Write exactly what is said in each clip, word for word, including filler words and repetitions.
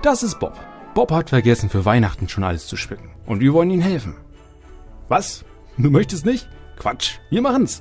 Das ist Bob. Bob hat vergessen, für Weihnachten schon alles zu schmücken. Und wir wollen ihm helfen. Was? Du möchtest nicht? Quatsch, wir machen's.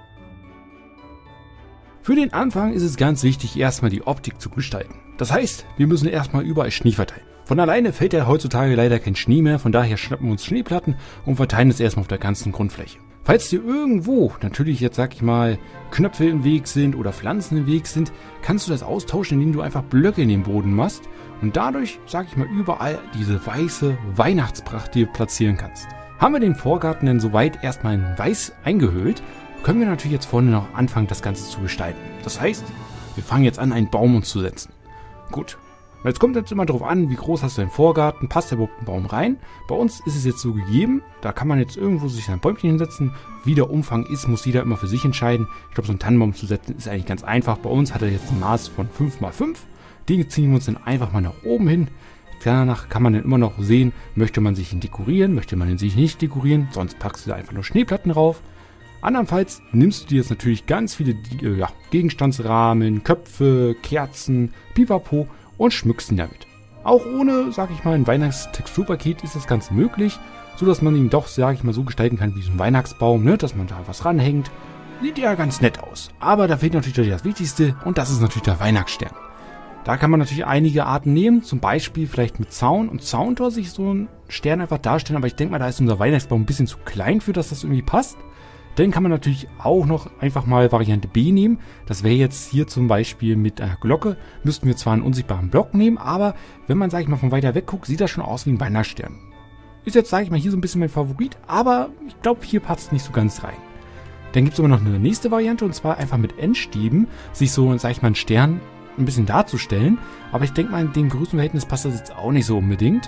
Für den Anfang ist es ganz wichtig, erstmal die Optik zu gestalten. Das heißt, wir müssen erstmal überall Schnee verteilen. Von alleine fällt ja heutzutage leider kein Schnee mehr, von daher schnappen wir uns Schneeplatten und verteilen es erstmal auf der ganzen Grundfläche. Falls dir irgendwo, natürlich jetzt sag ich mal, Knöpfe im Weg sind oder Pflanzen im Weg sind, kannst du das austauschen, indem du einfach Blöcke in den Boden machst und dadurch, sag ich mal, überall diese weiße Weihnachtspracht dir platzieren kannst. Haben wir den Vorgarten denn soweit erstmal in weiß eingehüllt, können wir natürlich jetzt vorne noch anfangen, das Ganze zu gestalten. Das heißt, wir fangen jetzt an, einen Baum uns zu setzen. Gut. Jetzt kommt jetzt immer darauf an, wie groß hast du deinen Vorgarten, passt der überhaupt ein Baum rein? Bei uns ist es jetzt so gegeben, da kann man jetzt irgendwo sich ein Bäumchen hinsetzen. Wie der Umfang ist, muss jeder immer für sich entscheiden. Ich glaube, so einen Tannenbaum zu setzen ist eigentlich ganz einfach. Bei uns hat er jetzt ein Maß von fünf mal fünf. Den ziehen wir uns dann einfach mal nach oben hin. Danach kann man dann immer noch sehen, möchte man sich ihn dekorieren, möchte man ihn sich nicht dekorieren, sonst packst du da einfach nur Schneeplatten rauf. Andernfalls nimmst du dir jetzt natürlich ganz viele äh, ja, Gegenstandsrahmen, Köpfe, Kerzen, Pipapo und schmückst ihn damit. Auch ohne, sag ich mal, ein Weihnachtstexturpaket ist das Ganze möglich, so dass man ihn doch, sag ich mal, so gestalten kann wie so ein Weihnachtsbaum, ne, dass man da was ranhängt. Sieht ja ganz nett aus. Aber da fehlt natürlich das Wichtigste und das ist natürlich der Weihnachtsstern. Da kann man natürlich einige Arten nehmen, zum Beispiel vielleicht mit Zaun und Zauntor sich so einen Stern einfach darstellen, aber ich denke mal, da ist unser Weihnachtsbaum ein bisschen zu klein für, dass das irgendwie passt. Dann kann man natürlich auch noch einfach mal Variante B nehmen. Das wäre jetzt hier zum Beispiel mit einer Glocke. Müssten wir zwar einen unsichtbaren Block nehmen, aber wenn man, sage ich mal, von weiter weg guckt, sieht das schon aus wie ein Weihnachtsstern. Ist jetzt, sage ich mal, hier so ein bisschen mein Favorit, aber ich glaube, hier passt es nicht so ganz rein. Dann gibt es aber noch eine nächste Variante und zwar einfach mit Endstäben sich so, sage ich mal, einen Stern ein bisschen darzustellen. Aber ich denke mal, in dem Größenverhältnis passt das jetzt auch nicht so unbedingt.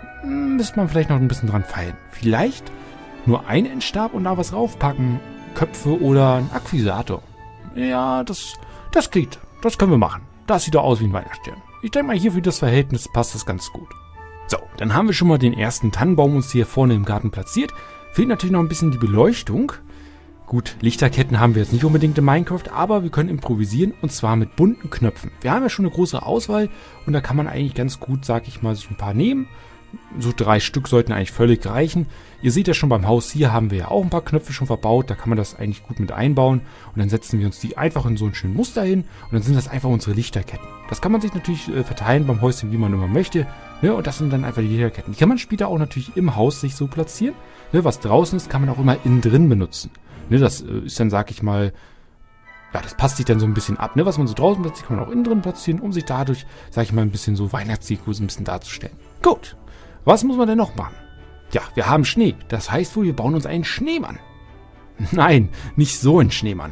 Hm, müsste man vielleicht noch ein bisschen dran feilen. Vielleicht nur einen Endstab und da was raufpacken. Köpfe oder ein Akquisator. Ja, das, das geht. Das können wir machen. Das sieht doch aus wie ein Weihnachtsstern. Ich denke mal, hier für das Verhältnis passt das ganz gut. So, dann haben wir schon mal den ersten Tannenbaum uns hier vorne im Garten platziert. Fehlt natürlich noch ein bisschen die Beleuchtung. Gut, Lichterketten haben wir jetzt nicht unbedingt in Minecraft, aber wir können improvisieren und zwar mit bunten Knöpfen. Wir haben ja schon eine große Auswahl und da kann man eigentlich ganz gut, sag ich mal, sich ein paar nehmen. So drei Stück sollten eigentlich völlig reichen. Ihr seht ja schon beim Haus, hier haben wir ja auch ein paar Knöpfe schon verbaut. Da kann man das eigentlich gut mit einbauen. Und dann setzen wir uns die einfach in so ein schönes Muster hin. Und dann sind das einfach unsere Lichterketten. Das kann man sich natürlich äh, verteilen beim Häuschen, wie man immer möchte. Ne? Und das sind dann einfach die Lichterketten. Die kann man später auch natürlich im Haus sich so platzieren. Ne? Was draußen ist, kann man auch immer innen drin benutzen. Ne? Das äh, ist dann, sag ich mal, ja, das passt sich dann so ein bisschen ab. Ne? Was man so draußen platziert, kann man auch innen drin platzieren, um sich dadurch, sag ich mal, ein bisschen so Weihnachtsdeko ein bisschen darzustellen. Gut. Was muss man denn noch machen? Ja, wir haben Schnee. Das heißt wohl, wir bauen uns einen Schneemann. Nein, nicht so einen Schneemann.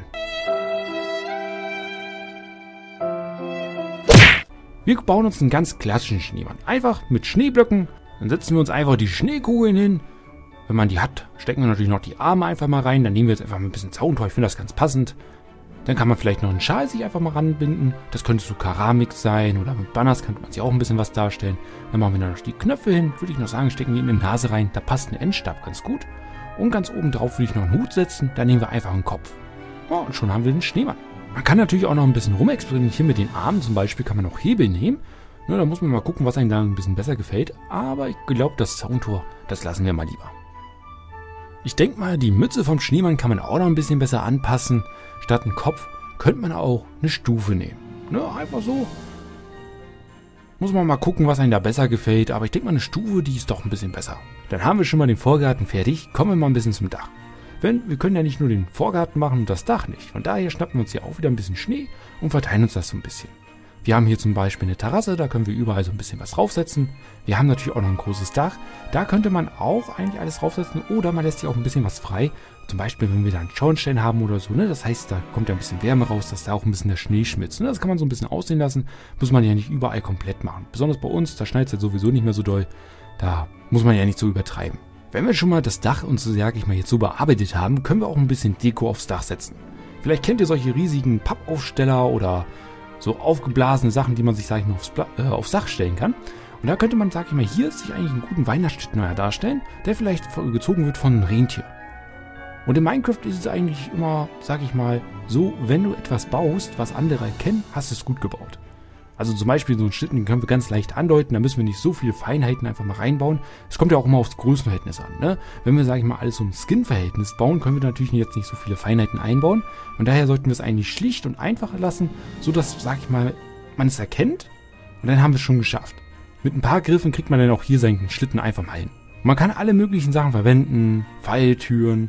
Wir bauen uns einen ganz klassischen Schneemann. Einfach mit Schneeblöcken. Dann setzen wir uns einfach die Schneekugeln hin. Wenn man die hat, stecken wir natürlich noch die Arme einfach mal rein. Dann nehmen wir jetzt einfach mal ein bisschen Zauntor. Ich finde das ganz passend. Dann kann man vielleicht noch einen Schal sich einfach mal ranbinden. Das könnte so Keramik sein oder mit Banners könnte man sich auch ein bisschen was darstellen. Dann machen wir noch die Knöpfe hin. Würde ich noch sagen, stecken wir in die Nase rein. Da passt ein Endstab ganz gut. Und ganz oben drauf würde ich noch einen Hut setzen. Dann nehmen wir einfach einen Kopf. Ja, und schon haben wir den Schneemann. Man kann natürlich auch noch ein bisschen rumexperimentieren mit den Armen. Zum Beispiel kann man auch Hebel nehmen. Ja, da muss man mal gucken, was einem da ein bisschen besser gefällt. Aber ich glaube, das Zauntor, das lassen wir mal lieber. Ich denke mal, die Mütze vom Schneemann kann man auch noch ein bisschen besser anpassen. Statt einen Kopf könnte man auch eine Stufe nehmen. Ne, einfach so. Muss man mal gucken, was einem da besser gefällt. Aber ich denke mal, eine Stufe, die ist doch ein bisschen besser. Dann haben wir schon mal den Vorgarten fertig. Kommen wir mal ein bisschen zum Dach. Wenn, wir können ja nicht nur den Vorgarten machen und das Dach nicht. Von daher schnappen wir uns hier auch wieder ein bisschen Schnee und verteilen uns das so ein bisschen. Wir haben hier zum Beispiel eine Terrasse, da können wir überall so ein bisschen was draufsetzen. Wir haben natürlich auch noch ein großes Dach. Da könnte man auch eigentlich alles draufsetzen oder man lässt hier auch ein bisschen was frei. Zum Beispiel, wenn wir da einen Schornstein haben oder so, ne? Das heißt, da kommt ja ein bisschen Wärme raus, dass da auch ein bisschen der Schnee schmilzt. Ne? Das kann man so ein bisschen aussehen lassen, muss man ja nicht überall komplett machen. Besonders bei uns, da schneit es ja sowieso nicht mehr so doll. Da muss man ja nicht so übertreiben. Wenn wir schon mal das Dach uns, sag ich mal, jetzt so bearbeitet haben, können wir auch ein bisschen Deko aufs Dach setzen. Vielleicht kennt ihr solche riesigen Pappaufsteller oder so aufgeblasene Sachen, die man sich, sag ich mal, aufs, Bla äh, aufs Dach stellen kann. Und da könnte man, sag ich mal, hier sich eigentlich einen guten Weihnachtsstern darstellen, der vielleicht gezogen wird von einem Rentier. Und in Minecraft ist es eigentlich immer, sag ich mal, so, wenn du etwas baust, was andere erkennen, hast du es gut gebaut. Also zum Beispiel so einen Schlitten, den können wir ganz leicht andeuten, da müssen wir nicht so viele Feinheiten einfach mal reinbauen. Es kommt ja auch immer aufs Größenverhältnis an, ne? Wenn wir, sage ich mal, alles um Skin-Verhältnis bauen, können wir natürlich jetzt nicht so viele Feinheiten einbauen. Und daher sollten wir es eigentlich schlicht und einfach lassen, sodass, sage ich mal, man es erkennt und dann haben wir es schon geschafft. Mit ein paar Griffen kriegt man dann auch hier seinen Schlitten einfach mal hin. Und man kann alle möglichen Sachen verwenden, Pfeiltüren,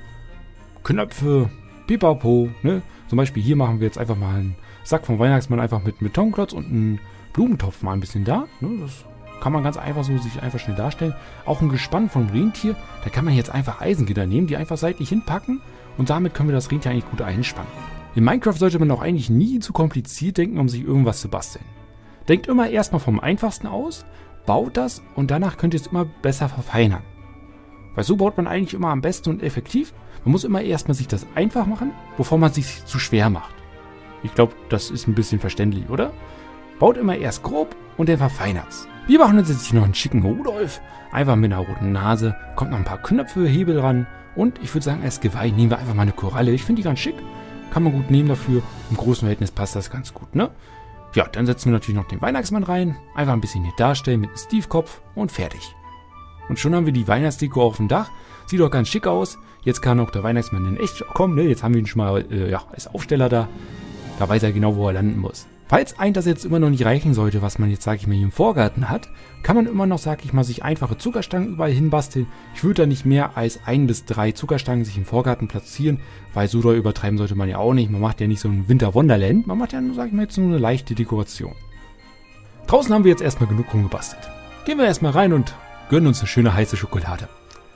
Knöpfe, Pipapo, ne? Zum Beispiel hier machen wir jetzt einfach mal einen Sack vom Weihnachtsmann einfach mit Betonklotz und einen Blumentopf mal ein bisschen da. Ne? Das kann man ganz einfach so sich einfach schnell darstellen. Auch ein Gespann vom Rentier, da kann man jetzt einfach Eisengitter nehmen, die einfach seitlich hinpacken und damit können wir das Rentier eigentlich gut einspannen. In Minecraft sollte man auch eigentlich nie zu kompliziert denken, um sich irgendwas zu basteln. Denkt immer erstmal vom Einfachsten aus, baut das und danach könnt ihr es immer besser verfeinern. Weil so baut man eigentlich immer am besten und effektiv. Man muss immer erstmal sich das einfach machen, bevor man es sich zu schwer macht. Ich glaube, das ist ein bisschen verständlich, oder? Baut immer erst grob und dann verfeinert's. Wir machen uns jetzt hier noch einen schicken Rudolf. Einfach mit einer roten Nase. Kommt noch ein paar Knöpfe, Hebel ran. Und ich würde sagen, als Geweih nehmen wir einfach mal eine Koralle. Ich finde die ganz schick. Kann man gut nehmen dafür. Im großen Verhältnis passt das ganz gut, ne? Ja, dann setzen wir natürlich noch den Weihnachtsmann rein. Einfach ein bisschen hier darstellen mit einem Steve-Kopf und fertig. Und schon haben wir die Weihnachtsdeko auf dem Dach. Sieht doch ganz schick aus. Jetzt kann auch der Weihnachtsmann in echt kommen, ne? Jetzt haben wir ihn schon mal äh, ja, als Aufsteller da. Da weiß er genau, wo er landen muss. Falls ein das jetzt immer noch nicht reichen sollte, was man jetzt, sag ich mal, hier im Vorgarten hat, kann man immer noch, sag ich mal, sich einfache Zuckerstangen überall hinbasteln. Ich würde da nicht mehr als ein bis drei Zuckerstangen sich im Vorgarten platzieren, weil so doll übertreiben sollte man ja auch nicht. Man macht ja nicht so ein Winter-Wonderland, man macht ja, sag ich mal, jetzt nur eine leichte Dekoration. Draußen haben wir jetzt erstmal genug rumgebastelt. Gehen wir erstmal rein und gönnen uns eine schöne heiße Schokolade.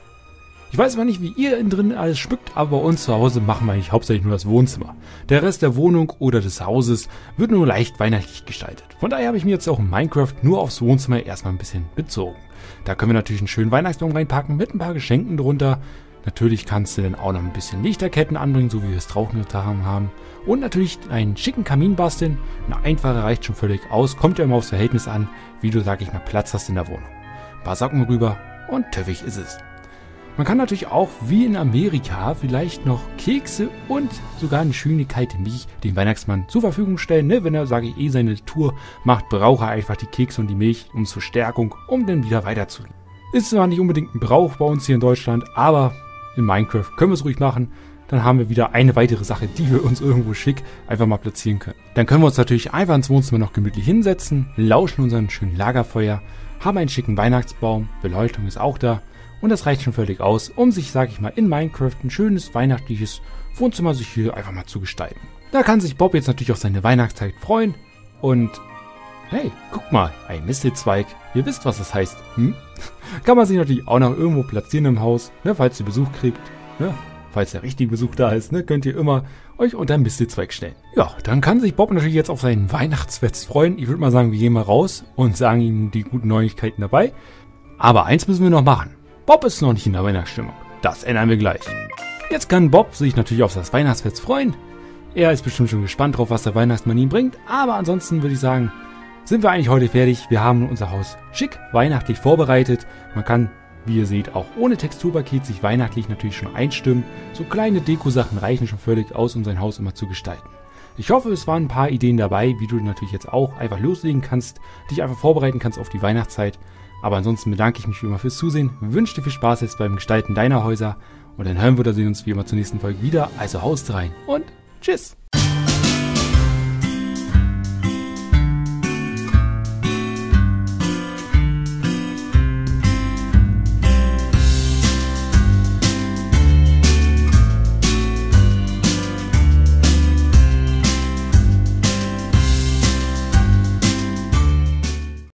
Ich weiß aber nicht, wie ihr innen drin alles schmückt, aber bei uns zu Hause machen wir eigentlich hauptsächlich nur das Wohnzimmer. Der Rest der Wohnung oder des Hauses wird nur leicht weihnachtlich gestaltet. Von daher habe ich mir jetzt auch in Minecraft nur aufs Wohnzimmer erstmal ein bisschen bezogen. Da können wir natürlich einen schönen Weihnachtsbaum reinpacken mit ein paar Geschenken drunter. Natürlich kannst du dann auch noch ein bisschen Lichterketten anbringen, so wie wir es draußen getan haben. Und natürlich einen schicken Kamin basteln. Eine einfache reicht schon völlig aus. Kommt ja immer aufs Verhältnis an, wie du, sag ich mal, Platz hast in der Wohnung. Ein paar Socken rüber und töffig ist es. Man kann natürlich auch, wie in Amerika, vielleicht noch Kekse und sogar eine Schönigkeit wie den Weihnachtsmann zur Verfügung stellen. Ne? Wenn er, sage ich, eh seine Tour macht, braucht er einfach die Kekse und die Milch um zur Stärkung, um dann wieder weiterzugehen. Ist zwar nicht unbedingt ein Brauch bei uns hier in Deutschland, aber in Minecraft können wir es ruhig machen. Dann haben wir wieder eine weitere Sache, die wir uns irgendwo schick einfach mal platzieren können. Dann können wir uns natürlich einfach ins Wohnzimmer noch gemütlich hinsetzen, lauschen unseren schönen Lagerfeuer, haben einen schicken Weihnachtsbaum, Beleuchtung ist auch da. Und das reicht schon völlig aus, um sich, sag ich mal, in Minecraft ein schönes weihnachtliches Wohnzimmer sich hier einfach mal zu gestalten. Da kann sich Bob jetzt natürlich auf seine Weihnachtszeit freuen. Und hey, guck mal, ein Mistelzweig. Ihr wisst, was das heißt. Hm? Kann man sich natürlich auch noch irgendwo platzieren im Haus, ne, falls ihr Besuch kriegt. Ne? Falls der richtige Besuch da ist, ne, könnt ihr immer euch unter einen Mistelzweig stellen. Ja, dann kann sich Bob natürlich jetzt auf seinen Weihnachtsfest freuen. Ich würde mal sagen, wir gehen mal raus und sagen ihm die guten Neuigkeiten dabei. Aber eins müssen wir noch machen. Bob ist noch nicht in der Weihnachtsstimmung. Das ändern wir gleich. Jetzt kann Bob sich natürlich auf das Weihnachtsfest freuen. Er ist bestimmt schon gespannt drauf, was der Weihnachtsmann ihm bringt. Aber ansonsten würde ich sagen, sind wir eigentlich heute fertig. Wir haben unser Haus schick weihnachtlich vorbereitet. Man kann, wie ihr seht, auch ohne Texturpaket sich weihnachtlich natürlich schon einstimmen. So kleine Deko-Sachen reichen schon völlig aus, um sein Haus immer zu gestalten. Ich hoffe, es waren ein paar Ideen dabei, wie du natürlich jetzt auch einfach loslegen kannst, dich einfach vorbereiten kannst auf die Weihnachtszeit. Aber ansonsten bedanke ich mich wie immer fürs Zusehen, wünsche dir viel Spaß jetzt beim Gestalten deiner Häuser und dann hören wir oder sehen uns wie immer zur nächsten Folge wieder. Also haust rein und tschüss!